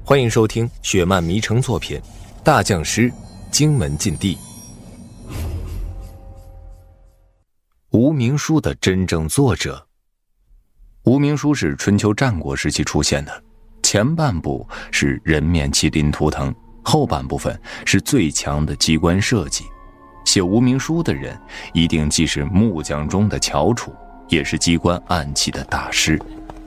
欢迎收听雪漫迷城作品《大将师荆门禁地》。无名书的真正作者。无名书是春秋战国时期出现的，前半部是人面麒麟图腾，后半部分是最强的机关设计。写无名书的人一定既是木匠中的翘楚，也是机关暗器的大师。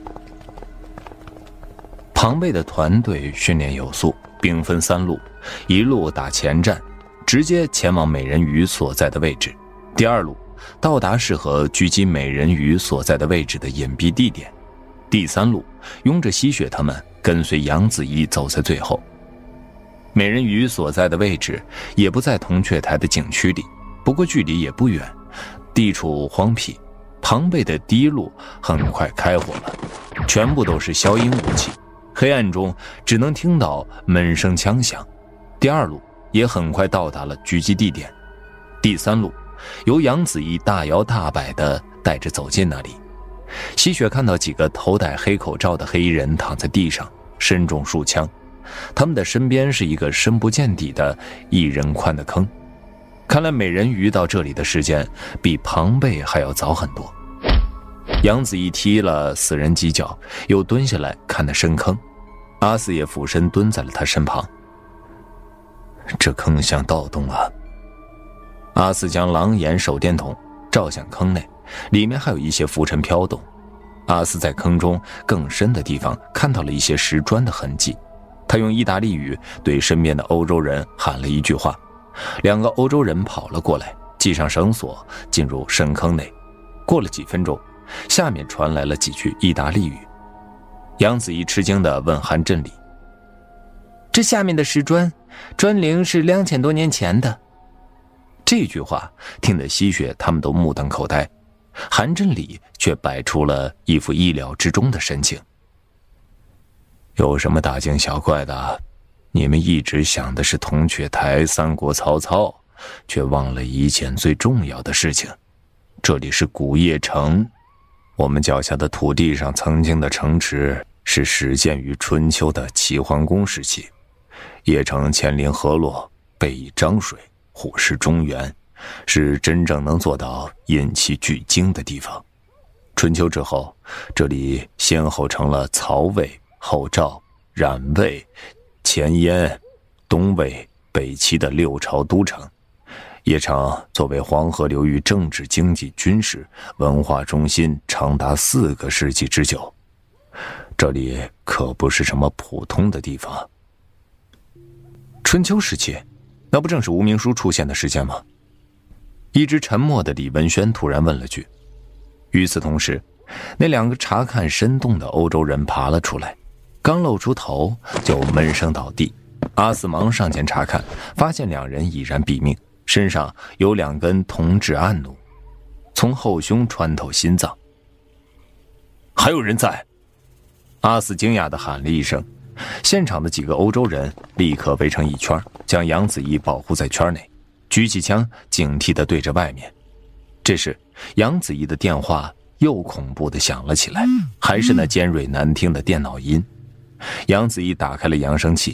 庞贝的团队训练有素，兵分3路，一路打前站，直接前往美人鱼所在的位置；第2路到达适合狙击美人鱼所在的位置的隐蔽地点；第3路拥着吸血他们跟随杨子怡走在最后。美人鱼所在的位置也不在铜雀台的景区里，不过距离也不远，地处荒僻。庞贝的第1路很快开火了，全部都是消音武器，黑暗中只能听到闷声枪响。第2路也很快到达了狙击地点。第3路由杨子怡大摇大摆地带着走进那里。吸血看到几个头戴黑口罩的黑衣人躺在地上，身中数枪，他们的身边是一个深不见底的1人宽的坑。看来美人鱼到这里的时间比庞贝还要早很多。杨子怡踢了死人几脚，又蹲下来看那深坑。阿四也俯身蹲在了他身旁。这坑像盗洞啊！阿四将狼眼手电筒照向坑内，里面还有一些浮尘飘动。阿四在坑中更深的地方看到了一些石砖的痕迹。他用意大利语对身边的欧洲人喊了一句话，2个欧洲人跑了过来，系上绳索进入深坑内。过了几分钟，下面传来了几句意大利语。杨子怡吃惊地问韩振礼：“这下面的石砖，砖龄是2000多年前的。”这句话听得吸血他们都目瞪口呆，韩振礼却摆出了一副意料之中的神情。有什么大惊小怪的？你们一直想的是铜雀台、三国曹操，却忘了一件最重要的事情。这里是古邺城，我们脚下的土地上曾经的城池是始建于春秋的齐桓公时期。邺城千临河洛，背倚漳水，虎视中原，是真正能做到引气聚精的地方。春秋之后，这里先后成了曹魏、后赵、冉魏、前燕、东魏、北齐的6朝都城。邺城作为黄河流域政治、经济、军事、文化中心长达4个世纪之久，这里可不是什么普通的地方。春秋时期，那不正是无名书出现的时间吗？一直沉默的李文轩突然问了句。与此同时，那2个查看深洞的欧洲人爬了出来，刚露出头就闷声倒地。阿四忙上前查看，发现2人已然毙命，身上有2根铜制暗弩，从后胸穿透心脏。还有人在！阿四惊讶地喊了一声。现场的几个欧洲人立刻围成一圈，将杨子怡保护在圈内，举起枪警惕地对着外面。这时杨子怡的电话又恐怖地响了起来，还是那尖锐难听的电脑音。杨子怡打开了扬声器。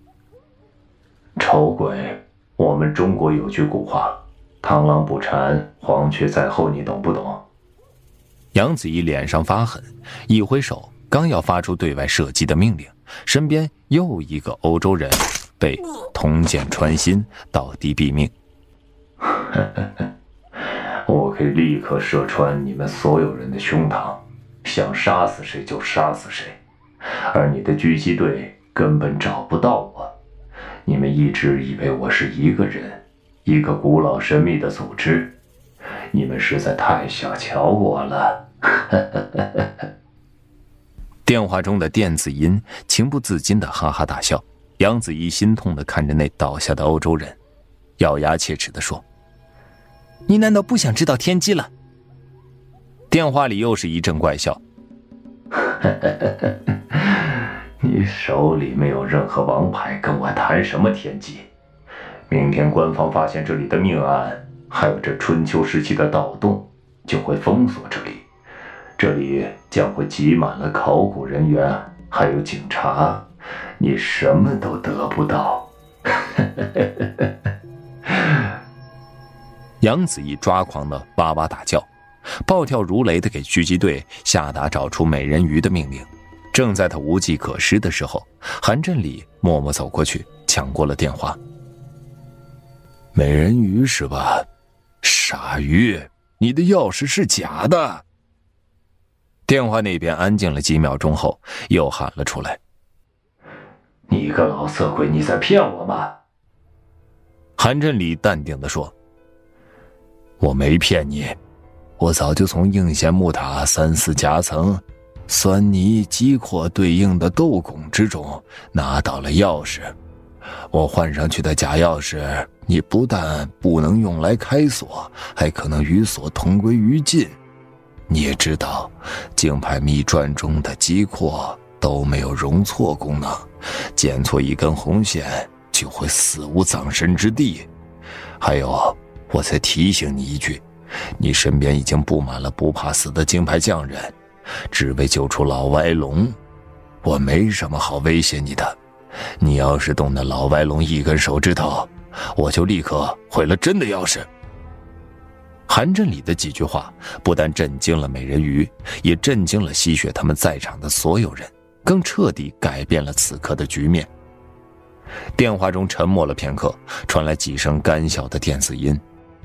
丑鬼，我们中国有句古话，螳螂捕蝉，黄雀在后，你懂不懂？ 杨子怡脸上发狠，一挥手，刚要发出对外射击的命令，身边又一个欧洲人被铜剑穿心，倒地毙命。 我可以立刻射穿你们所有人的胸膛，想杀死谁就杀死谁，而你的狙击队根本找不到我。你们一直以为我是一个人，一个古老神秘的组织，你们实在太小瞧我了。 电话中的电子音情不自禁地哈哈大笑。杨子怡心痛地看着那倒下的欧洲人，咬牙切齿地说：“你难道不想知道天机了？”电话里又是一阵怪笑。 你手里没有任何王牌，跟我谈什么天机？明天官方发现这里的命案，还有这春秋时期的盗洞，就会封锁这里。这里将会挤满了考古人员，还有警察， 你什么都得不到。 杨子怡抓狂的哇哇大叫，暴跳如雷的给狙击队下达找出美人鱼的命令。正在他无计可施的时候，韩振礼默默走过去抢过了电话。 美人鱼是吧？傻鱼，你的钥匙是假的。 电话那边安静了几秒钟后，又喊了出来： 你个老色鬼，你在骗我吗？ 韩振礼淡定地说： 我没骗你，我早就从应县木塔3、4夹层酸泥击扩对应的斗拱之中拿到了钥匙。我换上去的假钥匙，你不但不能用来开锁，还可能与锁同归于尽。你也知道，京牌秘传中的击扩都没有容错功能，剪错一根红线就会死无葬身之地。还有，我再提醒你一句，你身边已经布满了不怕死的京牌匠人，只为救出老歪龙。我没什么好威胁你的，你要是动那老歪龙一根手指头，我就立刻毁了真的钥匙。 韩振礼的几句话不但震惊了美人鱼，也震惊了吸血他们在场的所有人，更彻底改变了此刻的局面。电话中沉默了片刻，传来几声干笑的电子音。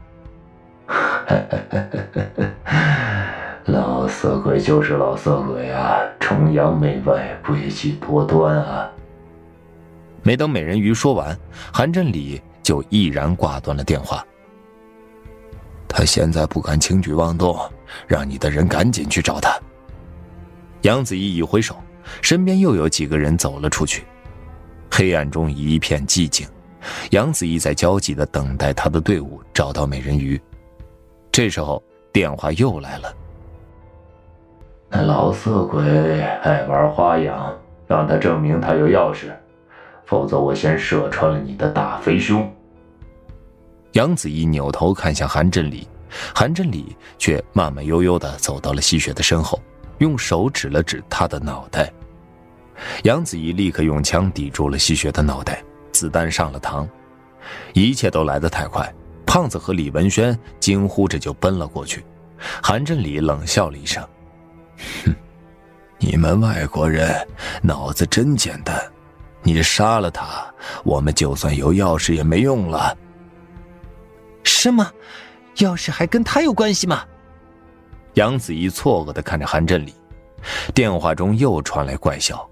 老色鬼就是老色鬼啊，崇洋媚外，诡计多端啊。 没等美人鱼说完，韩振礼就毅然挂断了电话。 他现在不敢轻举妄动，让你的人赶紧去找他。 杨子怡一挥手，身边又有几个人走了出去。黑暗中一片寂静，杨子怡在焦急地等待他的队伍找到美人鱼。这时候电话又来了。 那老色鬼爱玩花样，让他证明他有钥匙，否则我先射穿了你的大飞胸。 杨子怡扭头看向韩振礼，韩振礼却慢慢悠悠地走到了吸血的身后，用手指了指他的脑袋。杨子怡立刻用枪抵住了吸血的脑袋，子弹上了膛。一切都来得太快，胖子和李文轩惊呼着就奔了过去。韩振礼冷笑了一声： 哼，你们外国人脑子真简单，你杀了他，我们就算有钥匙也没用了。 什么？钥匙还跟他有关系吗？ 杨子怡错愕地看着韩振礼。电话中又传来怪笑。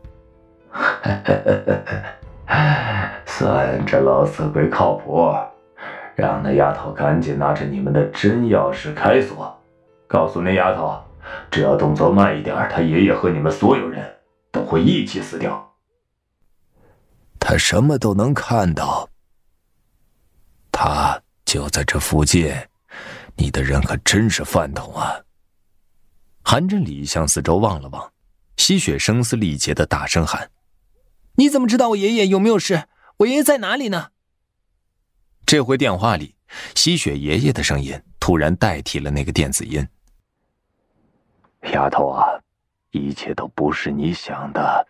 算这老色鬼靠谱，让那丫头赶紧拿着你们的真钥匙开锁。告诉那丫头，只要动作慢一点，她爷爷和你们所有人都会一起死掉。他什么都能看到，他就在这附近，你的人可真是饭桶啊！ 韩振礼向四周望了望，吸血声嘶力竭地大声喊： 你怎么知道我爷爷有没有事？我爷爷在哪里呢？ 这回电话里，吸血爷爷的声音突然代替了那个电子音。 丫头啊，一切都不是你想的。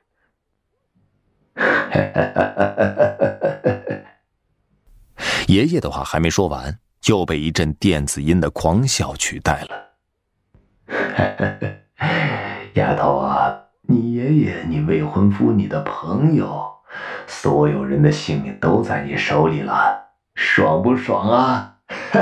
爷爷的话还没说完，就被一阵电子音的狂笑取代了。 丫头啊，你爷爷、你未婚夫、你的朋友，所有人的性命都在你手里了，爽不爽啊？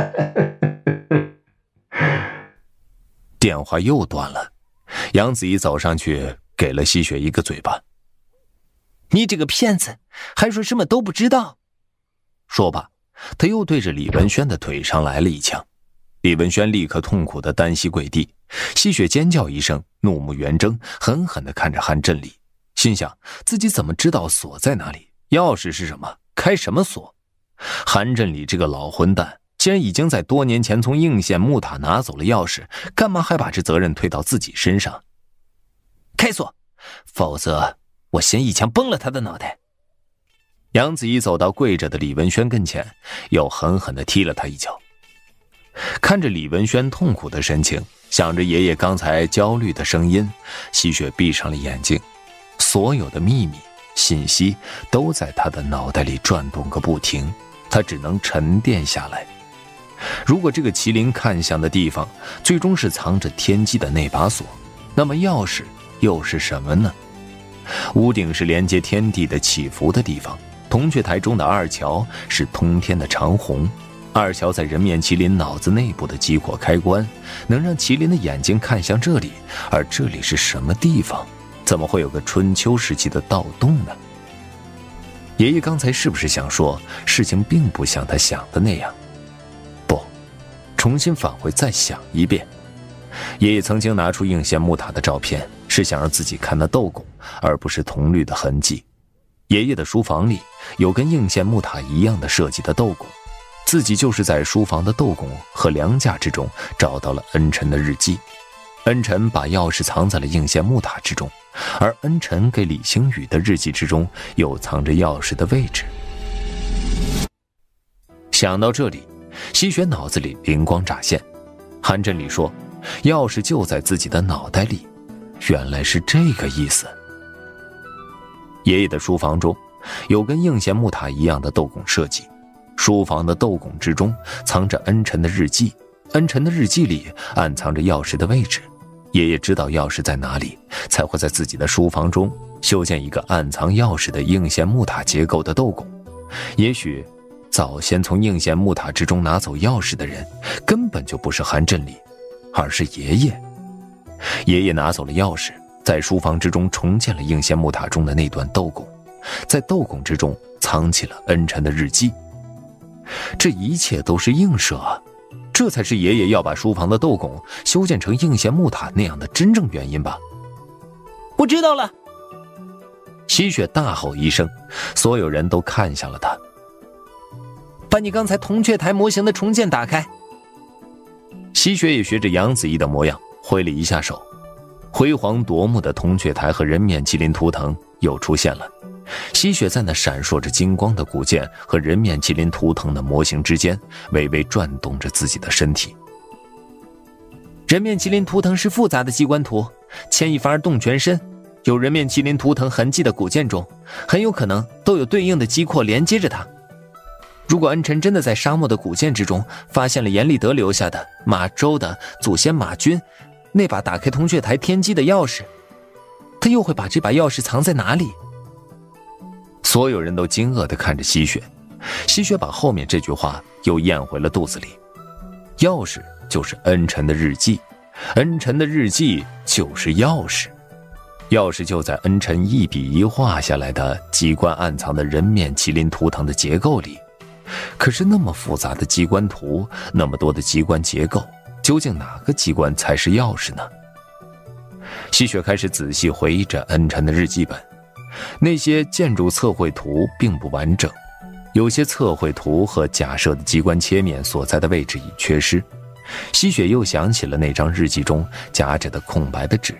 电话又断了，杨子怡走上去给了吸血一个嘴巴。 你这个骗子，还说什么都不知道。 说罢，他又对着李文轩的腿上来了一枪。李文轩立刻痛苦地单膝跪地，吸血尖叫一声，怒目圆睁，狠狠地看着韩振礼，心想自己怎么知道锁在哪里，钥匙是什么，开什么锁？韩振礼这个老混蛋，既然已经在多年前从应县木塔拿走了钥匙，干嘛还把这责任推到自己身上？ 开锁，否则我先一枪崩了他的脑袋。 杨子怡走到跪着的李文轩跟前，又狠狠地踢了他一脚。看着李文轩痛苦的神情，想着爷爷刚才焦虑的声音，吸血闭上了眼睛。所有的秘密信息都在他的脑袋里转动个不停，他只能沉淀下来。如果这个麒麟看向的地方最终是藏着天机的那把锁，那么钥匙又是什么呢？屋顶是连接天地的起伏的地方，铜雀台中的二桥是通天的长虹，二桥在人面麒麟脑子内部的激活开关，能让麒麟的眼睛看向这里，而这里是什么地方？怎么会有个春秋时期的盗洞呢？爷爷刚才是不是想说，事情并不像他想的那样？不，重新返回再想一遍。爷爷曾经拿出应县木塔的照片，是想让自己看那斗拱，而不是铜绿的痕迹。爷爷的书房里有跟应县木塔一样的设计的斗拱，自己就是在书房的斗拱和梁架之中找到了恩辰的日记。恩辰把钥匙藏在了应县木塔之中，而恩辰给李星宇的日记之中又藏着钥匙的位置。想到这里，西雪脑子里灵光乍现，韩振礼说钥匙就在自己的脑袋里，原来是这个意思。爷爷的书房中有跟应县木塔一样的斗拱设计，书房的斗拱之中藏着恩辰的日记，恩辰的日记里暗藏着钥匙的位置。爷爷知道钥匙在哪里，才会在自己的书房中修建一个暗藏钥匙的应县木塔结构的斗拱。也许早先从应县木塔之中拿走钥匙的人根本就不是韩振礼，而是爷爷。爷爷拿走了钥匙，在书房之中重建了应县木塔中的那段斗拱，在斗拱之中藏起了恩辰的日记。这一切都是映射啊，这才是爷爷要把书房的斗拱修建成应县木塔那样的真正原因吧。 我知道了！ 西雪大吼一声，所有人都看向了他。 把你刚才铜雀台模型的重建打开。 西雪也学着杨子怡的模样挥了一下手，辉煌夺目的铜雀台和人面麒麟图腾又出现了。西雪在那闪烁着金光的古剑和人面麒麟图腾的模型之间微微转动着自己的身体。 人面麒麟图腾是复杂的机关图，牵一发而动全身，有人面麒麟图腾痕迹的古剑中很有可能都有对应的机括连接着它。如果恩辰真的在沙漠的古剑之中发现了阎立德留下的马周的祖先马军那把打开铜雀台天机的钥匙，他又会把这把钥匙藏在哪里？ 所有人都惊愕地看着西雪，西雪把后面这句话又咽回了肚子里。钥匙就是恩辰的日记，恩辰的日记就是钥匙，钥匙就在恩辰一笔一画下来的机关暗藏的人面麒麟图腾的结构里。可是那么复杂的机关图，那么多的机关结构，究竟哪个机关才是钥匙呢？西雪开始仔细回忆着恩辰的日记本，那些建筑测绘图并不完整，有些测绘图和假设的机关切面所在的位置已缺失。西雪又想起了那张日记中夹着的空白的纸。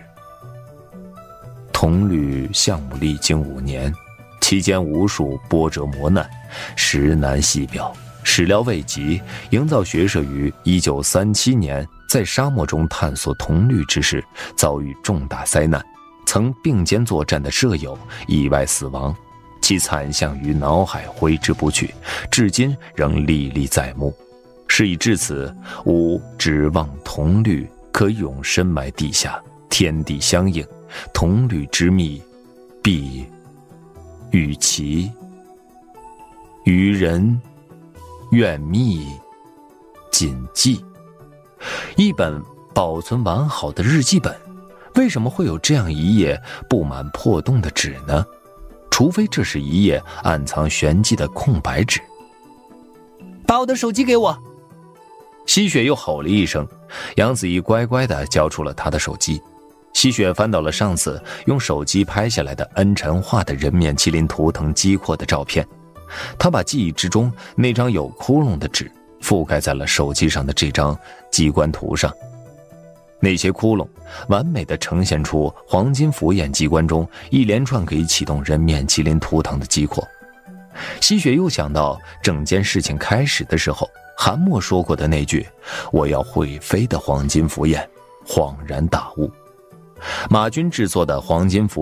铜绿项目历经5年，期间无数波折磨难，实难细表，始料未及。营造学社于1937年在沙漠中探索铜绿之时，遭遇重大灾难，曾并肩作战的舍友意外死亡，其惨象于脑海挥之不去，至今仍历历在目。事已至此，吾指望铜绿可永深埋地下，天地相应，铜绿之秘必与其于人愿密谨记。一本保存完好的日记本，为什么会有这样一页布满破洞的纸呢？除非这是一页暗藏玄机的空白纸。 把我的手机给我！ 西雪又吼了一声，杨子怡乖乖地交出了他的手机。西雪翻到了上次用手机拍下来的恩辰画的人面麒麟图腾机括的照片，他把记忆之中那张有窟窿的纸覆盖在了手机上的这张机关图上。那些窟窿完美地呈现出黄金符砚机关中一连串可以启动人面麒麟图腾的机括。西雪又想到整件事情开始的时候韩墨说过的那句我要会飞的黄金符砚，恍然大悟。马军制作的黄金符砚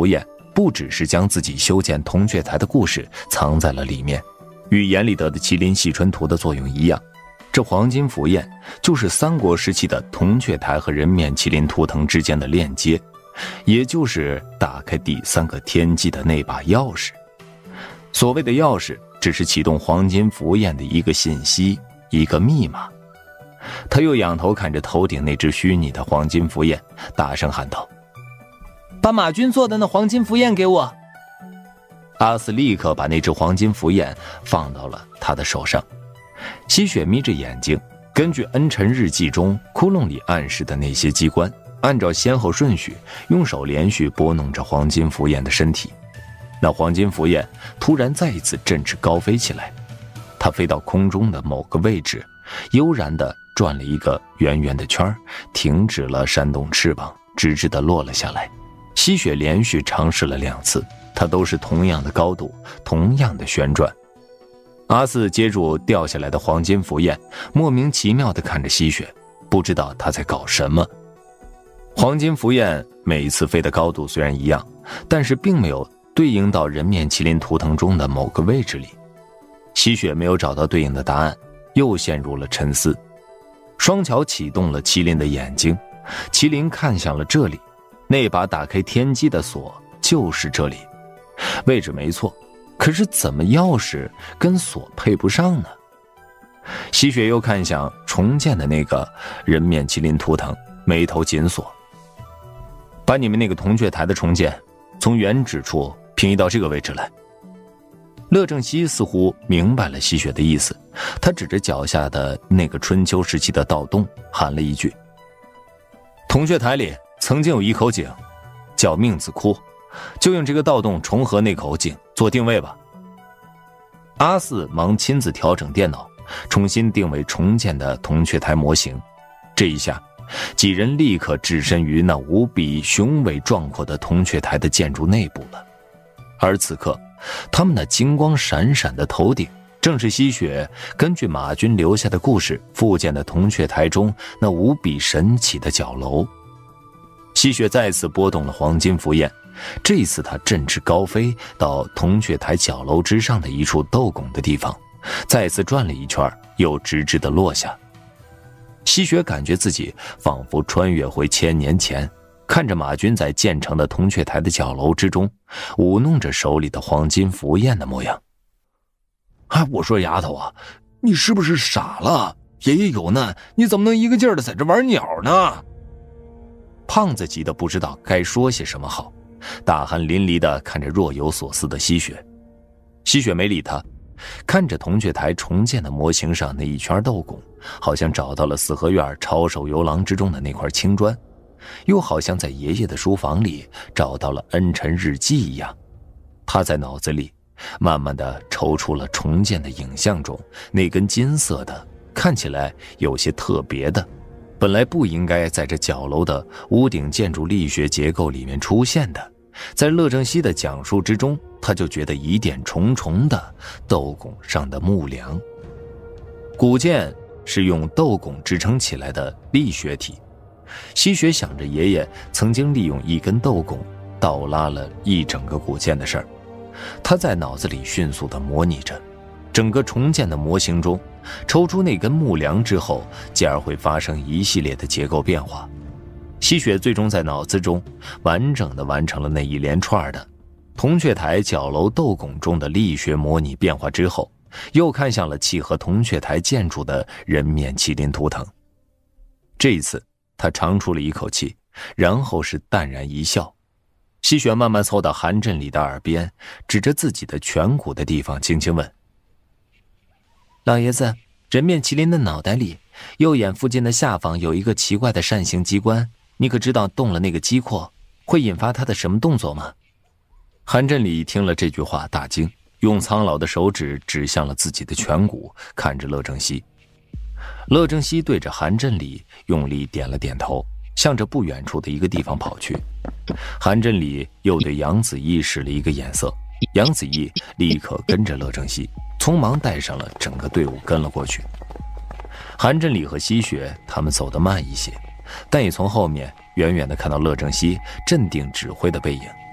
不只是将自己修建铜雀台的故事藏在了里面，与阎立德的麒麟戏春图的作用一样，这黄金符砚就是三国时期的铜雀台和人面麒麟图腾之间的链接，也就是打开第三个天机的那把钥匙。所谓的钥匙，只是启动黄金符砚的一个信息，一个密码。他又仰头看着头顶那只虚拟的黄金符砚，大声喊道：“ 把马军做的那黄金符砚给我！” 阿四立刻把那只黄金符砚放到了他的手上。吸血眯着眼睛，根据恩辰日记中窟窿里暗示的那些机关，按照先后顺序，用手连续拨弄着黄金符砚的身体。那黄金符砚突然再一次振翅高飞起来，它飞到空中的某个位置，悠然地转了一个圆圆的圈，停止了扇动翅膀，直直地落了下来。吸血连续尝试了2次，它都是同样的高度，同样的旋转。阿四接住掉下来的黄金符砚，莫名其妙地看着吸血，不知道他在搞什么。黄金符砚每一次飞的高度虽然一样，但是并没有对应到人面麒麟图腾中的某个位置里。吸血没有找到对应的答案，又陷入了沉思。双桥启动了麒麟的眼睛，麒麟看向了这里，那把打开天机的锁就是这里，位置没错，可是怎么钥匙跟锁配不上呢？吸血又看向重建的那个人面麒麟图腾，眉头紧锁。把你们那个铜雀台的重建从原址处平移到这个位置来。乐正熙似乎明白了吸血的意思，他指着脚下的那个春秋时期的盗洞，喊了一句：“铜雀台里曾经有一口井，叫命子窟，就用这个盗洞重合那口井做定位吧。”阿四忙亲自调整电脑，重新定位重建的铜雀台模型。这一下，几人立刻置身于那无比雄伟壮阔的铜雀台的建筑内部了。而此刻，他们那金光闪闪的头顶，正是吸血根据马军留下的故事复建的铜雀台中那无比神奇的角楼。吸血再次拨动了黄金符砚，这一次他振翅高飞到铜雀台角楼之上的一处斗拱的地方，再次转了一圈，又直直地落下。吸血感觉自己仿佛穿越回1000年前，看着马军在建成的铜雀台的角楼之中舞弄着手里的黄金符砚的模样。 我说丫头啊，你是不是傻了？爷爷有难，你怎么能一个劲儿的在这玩鸟呢？ 胖子急得不知道该说些什么好，大汗淋漓地看着若有所思的吸血。吸血没理他，看着铜雀台重建的模型上那一圈斗拱，好像找到了四合院抄手游廊之中的那块青砖，又好像在爷爷的书房里找到了恩辰日记一样。他在脑子里慢慢地抽出了重建的影像中那根金色的，看起来有些特别的，本来不应该在这角楼的屋顶建筑力学结构里面出现的，在乐正熙的讲述之中，他就觉得疑点重重的斗拱上的木梁。古建是用斗拱支撑起来的力学体。吸血想着爷爷曾经利用一根斗拱倒拉了一整个古建的事儿，他在脑子里迅速地模拟着整个重建的模型中，抽出那根木梁之后，继而会发生一系列的结构变化。吸血最终在脑子中完整地完成了那一连串的铜雀台角楼斗拱中的力学模拟变化之后，又看向了契合铜雀台建筑的人面麒麟图腾。这一次他长出了一口气，然后是淡然一笑。吸血慢慢凑到韩振礼的耳边，指着自己的颧骨的地方轻轻问：“ 老爷子，人面麒麟的脑袋里右眼附近的下方有一个奇怪的扇形机关，你可知道动了那个机括会引发他的什么动作吗？” 韩振礼听了这句话大惊，用苍老的手指指向了自己的颧骨，看着乐正熙。乐正熙对着韩振礼用力点了点头，向着不远处的一个地方跑去。韩振礼又对杨子毅使了一个眼色，杨子毅立刻跟着乐正熙，匆忙带上了整个队伍跟了过去。韩振礼和吸血他们走得慢一些，但也从后面远远地看到乐正熙镇定指挥的背影。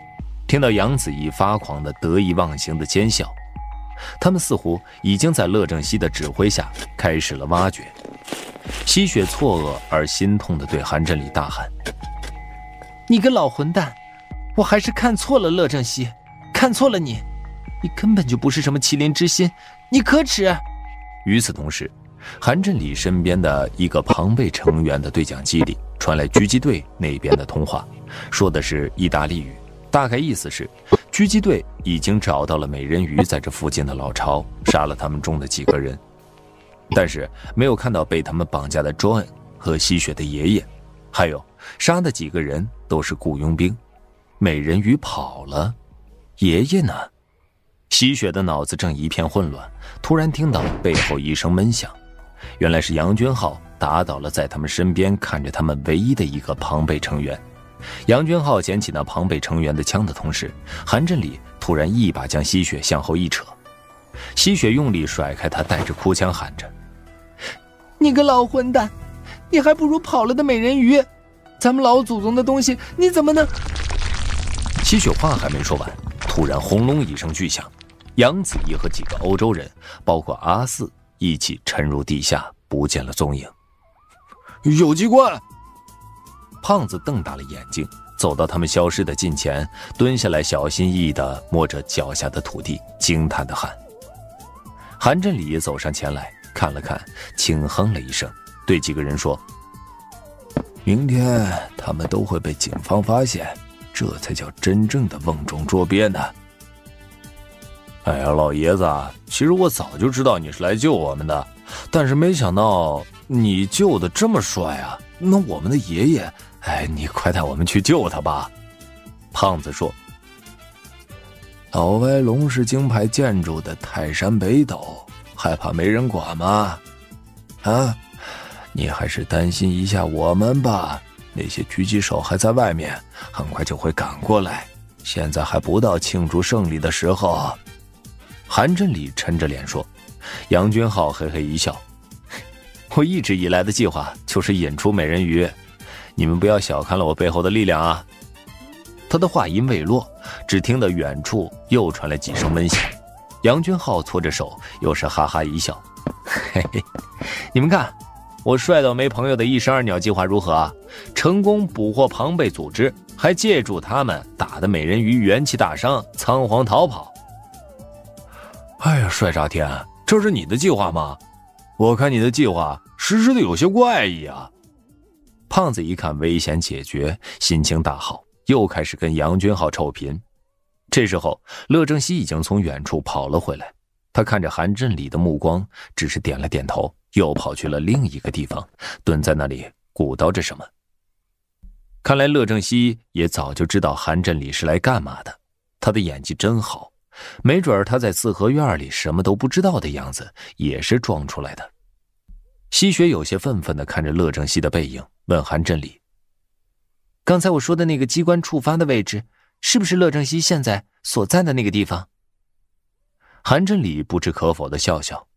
听到杨子怡发狂的得意忘形的奸笑，他们似乎已经在乐正熙的指挥下开始了挖掘。西雪错愕而心痛地对韩振礼大喊：“ 你个老混蛋，我还是看错了乐正熙，看错了你，你根本就不是什么麒麟之心，你可耻！” 与此同时，韩振礼身边的一个庞贝成员的对讲机里传来狙击队那边的通话，说的是意大利语，大概意思是狙击队已经找到了美人鱼在这附近的老巢，杀了他们中的几个人，但是没有看到被他们绑架的 John 和吸血的爷爷，还有杀的几个人都是雇佣兵。美人鱼跑了，爷爷呢？吸血的脑子正一片混乱，突然听到背后一声闷响，原来是杨军浩打倒了在他们身边看着他们唯一的一个庞贝成员。杨军浩捡起那庞贝成员的枪的同时，韩振礼突然一把将吸血向后一扯，吸血用力甩开他，带着哭腔喊着：“ 你个老混蛋，你还不如跑了的美人鱼，咱们老祖宗的东西你怎么能……” 吸血话还没说完，突然轰隆一声巨响，杨子怡和几个欧洲人，包括阿四，一起沉入地下，不见了踪影。 有机关！ 胖子瞪大了眼睛，走到他们消失的近前，蹲下来，小心翼翼地摸着脚下的土地，惊叹地喊。韩振礼走上前来，看了看，轻哼了一声，对几个人说：“ 明天他们都会被警方发现，这才叫真正的瓮中捉鳖呢。” 哎呀，老爷子，其实我早就知道你是来救我们的，但是没想到你救的这么帅啊！那我们的爷爷，你快带我们去救他吧。胖子说：“ 老歪龙是京派建筑的泰山北斗，还怕没人管吗？啊，你还是担心一下我们吧。那些狙击手还在外面，很快就会赶过来。现在还不到庆祝胜利的时候。” 韩振礼沉着脸说。杨军浩嘿嘿一笑：“我一直以来的计划就是引出美人鱼，你们不要小看了我背后的力量啊。”他的话音未落，只听得远处又传来几声闷响。杨军浩搓着手，又是哈哈一笑：“嘿嘿，你们看，我帅到没朋友的一石二鸟计划如何啊？成功捕获庞贝组织，还借助他们打得美人鱼元气大伤，仓皇逃跑。” 哎呀，帅炸天！这是你的计划吗？我看你的计划实施的有些怪异啊。 胖子一看危险解决，心情大好，又开始跟杨军浩臭贫。这时候，乐正熙已经从远处跑了回来，他看着韩振礼的目光只是点了点头，又跑去了另一个地方，蹲在那里鼓捣着什么。看来乐正熙也早就知道韩振礼是来干嘛的，他的演技真好。没准他在四合院里什么都不知道的样子也是装出来的。吸血有些愤愤地看着乐正熙的背影，问韩振礼：“刚才我说的那个机关触发的位置，是不是乐正熙现在所在的那个地方？”韩振礼不置可否地笑笑：“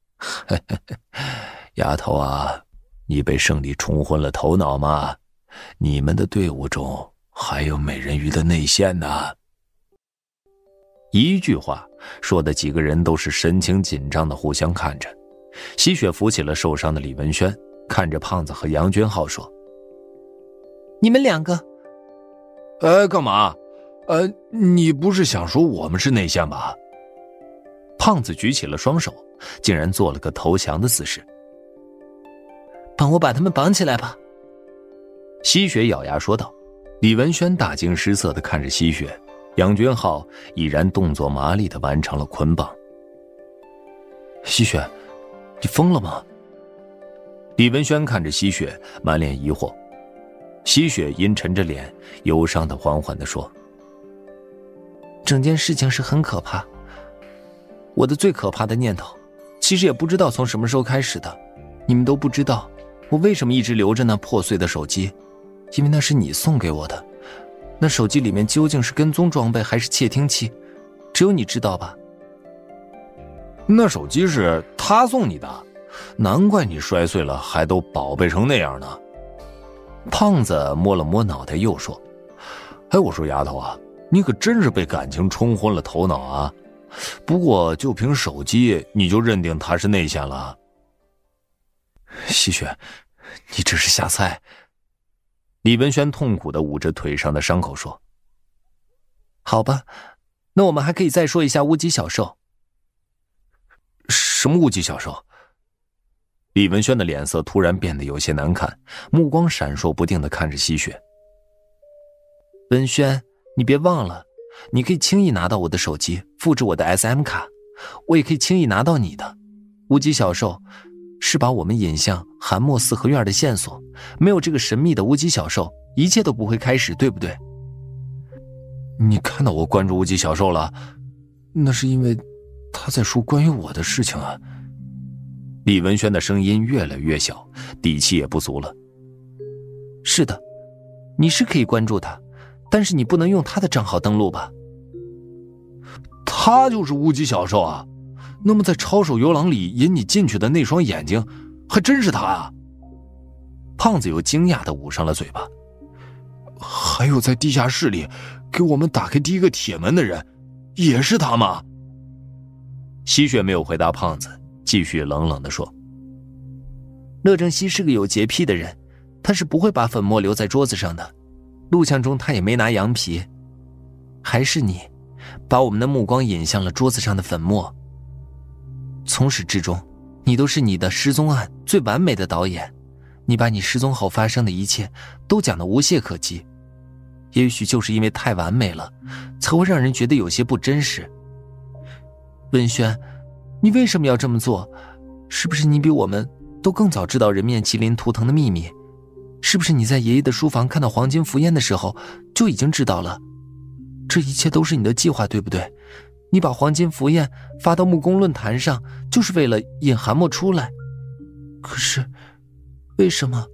丫头啊，你被胜利冲昏了头脑吗？你们的队伍中还有美人鱼的内线呢。” 一句话说的几个人都是神情紧张的互相看着。吸血扶起了受伤的李文轩，看着胖子和杨军浩说：“ 你们两个干嘛？你不是想说我们是内线吧？” 胖子举起了双手，竟然做了个投降的姿势。 “帮我把他们绑起来吧。” 吸血咬牙说道。李文轩大惊失色地看着吸血，杨军浩已然动作麻利地完成了捆绑。“吸血，你疯了吗？”李文轩看着吸血，满脸疑惑。吸血阴沉着脸，忧伤地缓缓地说：“ 整件事情是很可怕，我的最可怕的念头，其实也不知道从什么时候开始的。你们都不知道我为什么一直留着那破碎的手机，因为那是你送给我的。那手机里面究竟是跟踪装备还是窃听器，只有你知道吧？”“ 那手机是他送你的，难怪你摔碎了还都宝贝成那样呢。” 胖子摸了摸脑袋，又说：“ 我说丫头啊， 你可真是被感情冲昏了头脑啊！不过就凭手机，你就认定他是内线了？ 西雪，你这是瞎猜。李文轩痛苦地捂着腿上的伤口说：“好吧，那我们还可以再说一下乌鸡小兽。” 什么乌鸡小兽？ 李文轩的脸色突然变得有些难看，目光闪烁不定地看着西雪。 文轩，你别忘了，你可以轻易拿到我的手机，复制我的 SM 卡，我也可以轻易拿到你的。乌鸡小兽是把我们引向韩墨四合院的线索，没有这个神秘的乌鸡小兽，一切都不会开始，对不对？ 你看到我关注乌鸡小兽了？那是因为他在说关于我的事情啊。 李文轩的声音越来越小，底气也不足了。 是的，你是可以关注他，但是你不能用他的账号登录吧？ 他就是乌鸡小兽啊？那么在抄手游廊里引你进去的那双眼睛，还真是他啊！ 胖子又惊讶地捂上了嘴巴。 还有在地下室里给我们打开第一个铁门的人，也是他吗？ 西雪没有回答胖子，继续冷冷地说：“ 乐正熙是个有洁癖的人，他是不会把粉末留在桌子上的。录像中他也没拿羊皮，还是你把我们的目光引向了桌子上的粉末。从始至终，你都是你的失踪案最完美的导演，你把你失踪后发生的一切都讲得无懈可击。也许就是因为太完美了，才会让人觉得有些不真实。文轩，你为什么要这么做？是不是你比我们都更早知道人面麒麟图腾的秘密？是不是你在爷爷的书房看到黄金符烟的时候就已经知道了？这一切都是你的计划，对不对？你把黄金符烟发到木工论坛上，就是为了引韩墨出来。可是为什么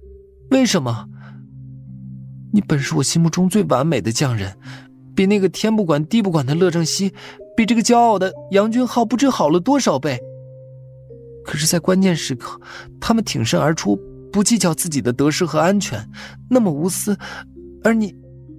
你本是我心目中最完美的匠人，比那个天不管地不管的乐正熙，比这个骄傲的杨君浩不知好了多少倍。可是在关键时刻，他们挺身而出，不计较自己的得失和安全，那么无私。而你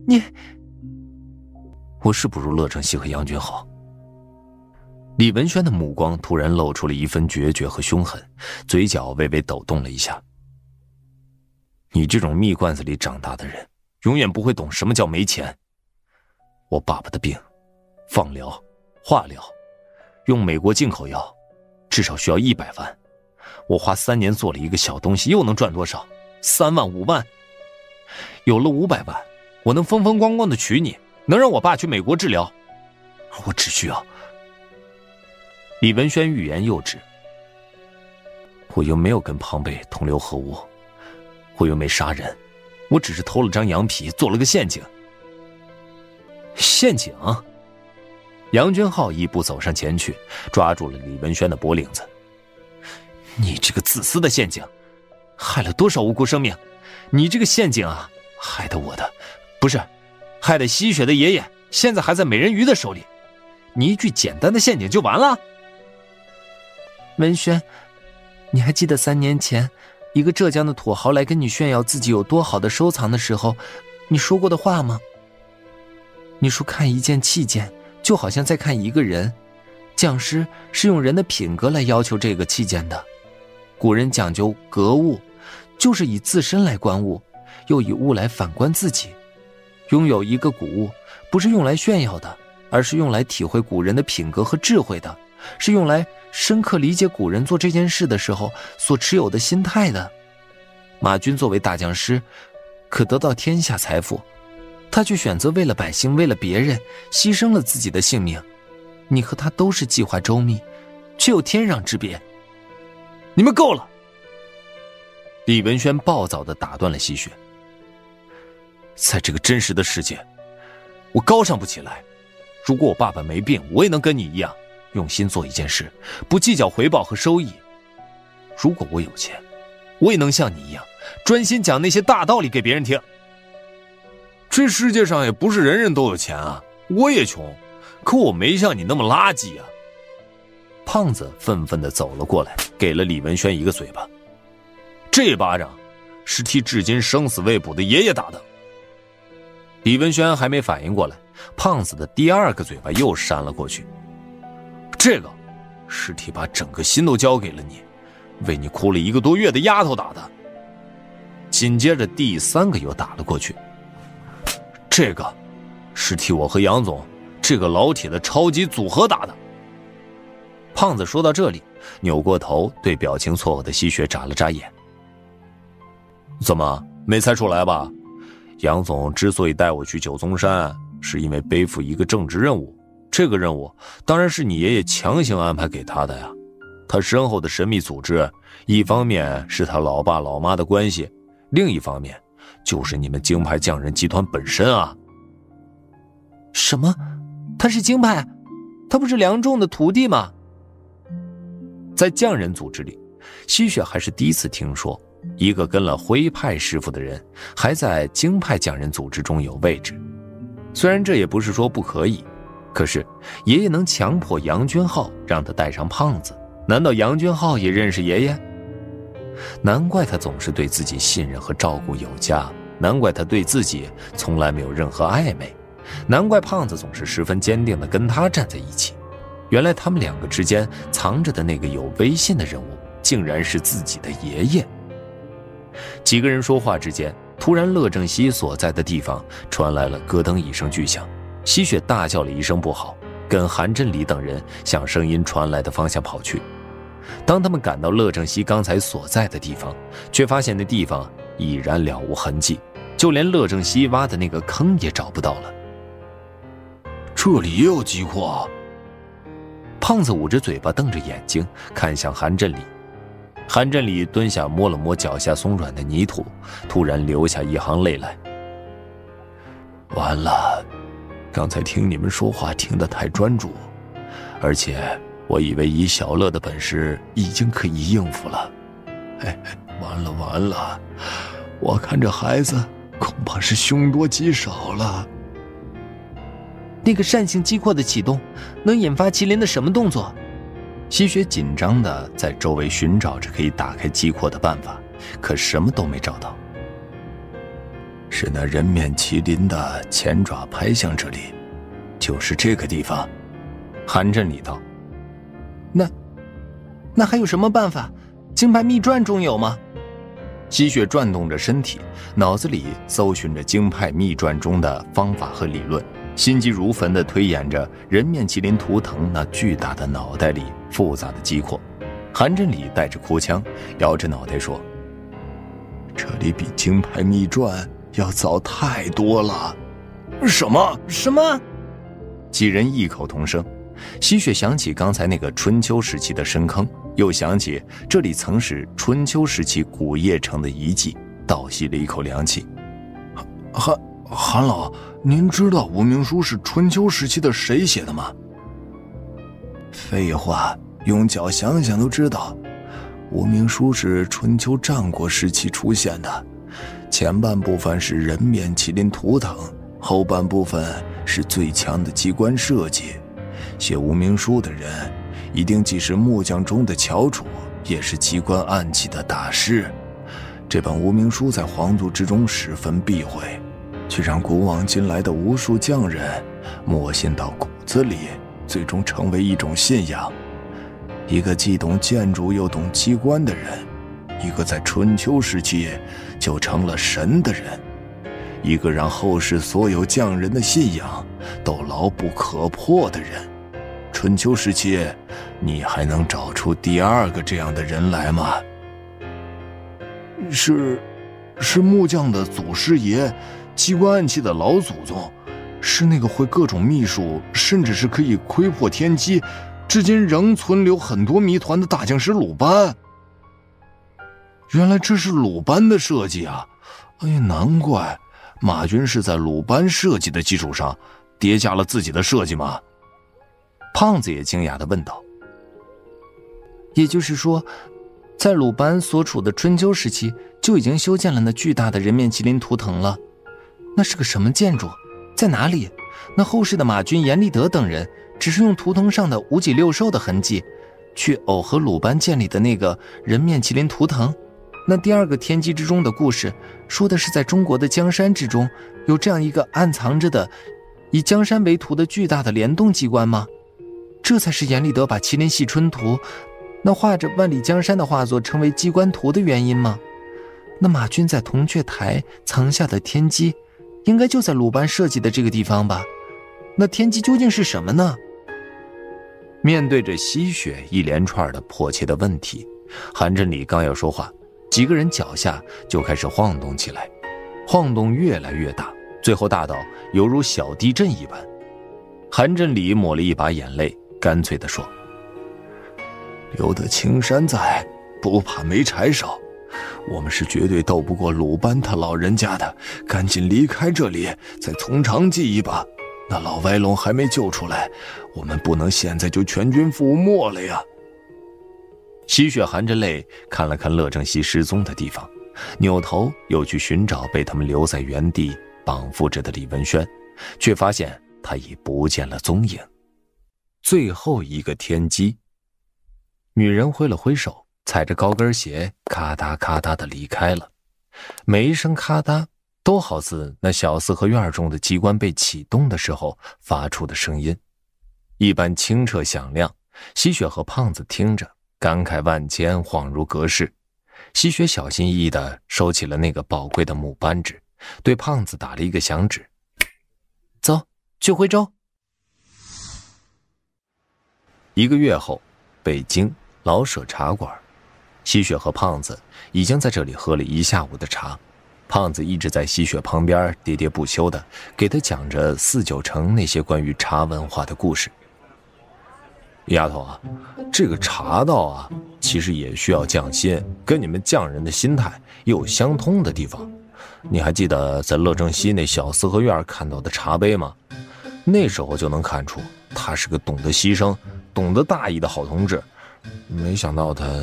我是不如乐正熙和杨君浩。李文轩的目光突然露出了一份决绝和凶狠，嘴角微微抖动了一下。你这种蜜罐子里长大的人，永远不会懂什么叫没钱。我爸爸的病，放疗、化疗，用美国进口药，至少需要100万。我花3年做了一个小东西，又能赚多少？3万、5万。有了500万，我能风风光光的娶你，能让我爸去美国治疗。我只需要……李文轩欲言又止。我又没有跟庞贝同流合污，我又没杀人，我只是偷了张羊皮，做了个陷阱。陷阱？杨君浩一步走上前去，抓住了李文轩的脖领子。你这个自私的陷阱，害了多少无辜生命？你这个陷阱啊，害得我的，不是，害得西雪的爷爷现在还在美人鱼的手里。你一句简单的陷阱就完了？ 文轩，你还记得3年前一个浙江的土豪来跟你炫耀自己有多好的收藏的时候，你说过的话吗？你说看一件器件就好像在看一个人，匠师是用人的品格来要求这个器件的。古人讲究格物，就是以自身来观物，又以物来反观自己。拥有一个古物不是用来炫耀的，而是用来体会古人的品格和智慧的，是用来深刻理解古人做这件事的时候所持有的心态的。马军作为大匠师，可得到天下财富，他却选择为了百姓，为了别人，牺牲了自己的性命。你和他都是计划周密，却有天壤之别。 你们够了！李文轩暴躁地打断了西雪。在这个真实的世界，我高尚不起来。如果我爸爸没病，我也能跟你一样用心做一件事，不计较回报和收益。如果我有钱，我也能像你一样专心讲那些大道理给别人听。 这世界上也不是人人都有钱啊，我也穷，可我没像你那么垃圾啊。 胖子愤愤地走了过来，给了李文轩一个嘴巴。这巴掌是替至今生死未卜的爷爷打的。李文轩还没反应过来， 胖子的第二个嘴巴又扇了过去。这个尸体把整个心都交给了你，为你哭了1个多月的丫头打的。紧接着第3个又打了过去。这个是替我和杨总这个老铁的超级组合打的。胖子说到这里，扭过头对表情错愕的吸血眨了眨眼。怎么没猜出来吧？杨总之所以带我去九宗山，是因为背负一个正职任务，这个任务当然是你爷爷强行安排给他的呀。他身后的神秘组织，一方面是他老爸老妈的关系，另一方面就是你们京派匠人集团本身啊。 什么？他是京派？他不是梁仲的徒弟吗？ 在匠人组织里，吸血还是第一次听说一个跟了徽派师傅的人还在京派匠人组织中有位置。虽然这也不是说不可以，可是爷爷能强迫杨娟浩让他带上胖子，难道杨娟浩也认识爷爷？难怪他总是对自己信任和照顾有加，难怪他对自己从来没有任何暧昧，难怪胖子总是十分坚定地跟他站在一起。原来他们2个之间藏着的那个有威信的人物，竟然是自己的爷爷。几个人说话之间，突然乐正熙所在的地方传来了咯噔一声巨响，吸血大叫了一声不好，跟韩振礼等人向声音传来的方向跑去。当他们赶到乐正熙刚才所在的地方，却发现那地方已然了无痕迹，就连乐正熙挖的那个坑也找不到了。 这里也有机库？ 胖子捂着嘴巴瞪着眼睛看向韩振礼。韩振礼蹲下摸了摸脚下松软的泥土，突然流下一行泪来。完了，刚才听你们说话听得太专注，而且我以为以小乐的本事已经可以应付了。完了，我看这孩子恐怕是凶多吉少了。 那个扇形机括的启动能引发麒麟的什么动作？ 吸血紧张地在周围寻找着可以打开机括的办法，可什么都没找到。是那人面麒麟的前爪拍向这里，就是这个地方。韩振礼道。 那还有什么办法？京派秘传中有吗？ 吸血转动着身体，脑子里搜寻着京派秘传中的方法和理论，心急如焚地推演着人面麒麟图腾那巨大的脑袋里复杂的机括。韩振礼带着哭腔，摇着脑袋说：“这里比京派秘传要早太多了。” 什么？ 几人异口同声。吸血想起刚才那个春秋时期的深坑，又想起这里曾是春秋时期古邺城的遗迹，倒吸了一口凉气。 韩老，您知道无名书是春秋时期的谁写的吗？ 废话，用脚想想都知道。无名书是春秋战国时期出现的，前半部分是人面麒麟图腾，后半部分是最强的机关设计。写无名书的人一定既是木匠中的翘楚，也是机关暗器的大师。这本无名书在皇族之中十分避讳，却让古往今来的无数匠人默信到骨子里，最终成为一种信仰。一个既懂建筑又懂机关的人，一个在春秋时期就成了神的人，一个让后世所有匠人的信仰都牢不可破的人。春秋时期，你还能找出第2个这样的人来吗？ 是木匠的祖师爷，机关暗器的老祖宗，是那个会各种秘术，甚至是可以窥破天机，至今仍存留很多谜团的大匠师鲁班。原来这是鲁班的设计啊！难怪马军是在鲁班设计的基础上叠加了自己的设计吗？ 胖子也惊讶地问道。 也就是说，在鲁班所处的春秋时期就已经修建了那巨大的人面麒麟图腾了。那是个什么建筑？在哪里？那后世的马军、阎立德等人只是用图腾上的五脊六兽的痕迹去耦合鲁班建立的那个人面麒麟图腾。那第2个天机之中的故事说的是在中国的江山之中有这样一个暗藏着的以江山为图的巨大的联动机关吗？这才是阎立德把麒麟系春图那画着万里江山的画作成为机关图的原因吗？那马军在铜雀台藏下的天机应该就在鲁班设计的这个地方吧？那天机究竟是什么呢？ 面对着吸血一连串的迫切的问题，韩振礼刚要说话，几个人脚下就开始晃动起来，晃动越来越大，最后大到犹如小地震一般。韩振礼抹了一把眼泪，干脆地说： 留得青山在，不怕没柴烧。我们是绝对斗不过鲁班他老人家的，赶紧离开这里，再从长计议吧。那老歪龙还没救出来，我们不能现在就全军覆没了呀。 吸血含着泪看了看乐正熙失踪的地方，扭头又去寻找被他们留在原地绑缚着的李文轩，却发现他已不见了踪影。最后一个天机，女人挥了挥手，踩着高跟鞋咔嗒咔嗒地离开了。每一声咔嗒都好似那小四合院中的机关被启动的时候发出的声音一般清澈响亮。吸血和胖子听着感慨万千，恍如隔世。吸血小心翼翼地收起了那个宝贵的木扳指，对胖子打了一个响指： 走，去徽州。 1个月后，北京老舍茶馆，吸血和胖子已经在这里喝了一下午的茶。胖子一直在吸血旁边喋喋不休地给他讲着4、9成那些关于茶文化的故事。丫头啊，这个茶道啊，其实也需要匠心，跟你们匠人的心态也有相通的地方。你还记得在乐正熙那小四合院看到的茶杯吗？那时候就能看出他是个懂得牺牲、懂得大义的好同志。没想到他……